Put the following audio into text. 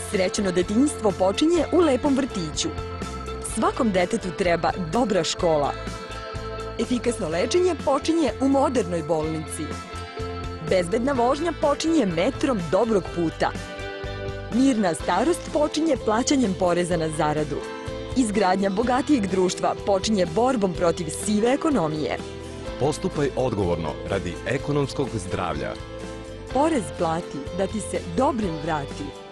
Srećeno detinjstvo počinje u lepom vrtiću. Svakom detetu treba dobra škola. Efikasno lečenje počinje u modernoj bolnici. Bezbedna vožnja počinje metrom dobrog puta. Mirna starost počinje plaćanjem poreza na zaradu. Izgradnja bogatijeg društva počinje borbom protiv sive ekonomije. Postupaj odgovorno radi ekonomskog zdravlja. Porez plati da ti se dobrim vrati.